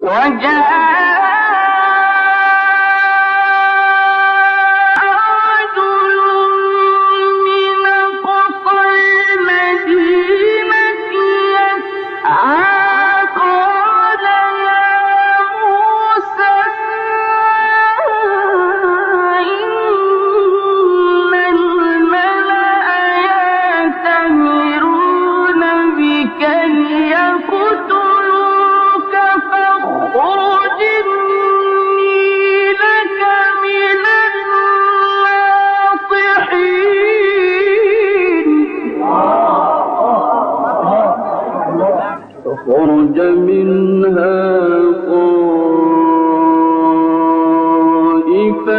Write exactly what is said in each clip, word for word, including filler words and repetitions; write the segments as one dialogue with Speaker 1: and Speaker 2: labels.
Speaker 1: خرج منها خائفا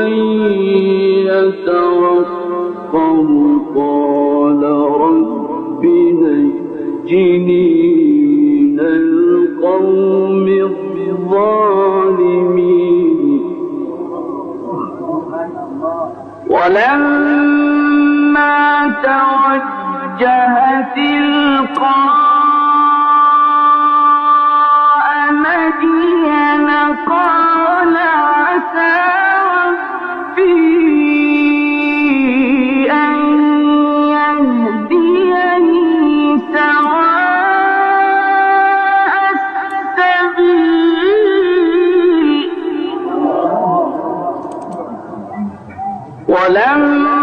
Speaker 1: يترقب قال رب نجني من القوم الظالمين ولما توجه تلقاء قال عسى ربي أن يهديني سواء السبيل ولما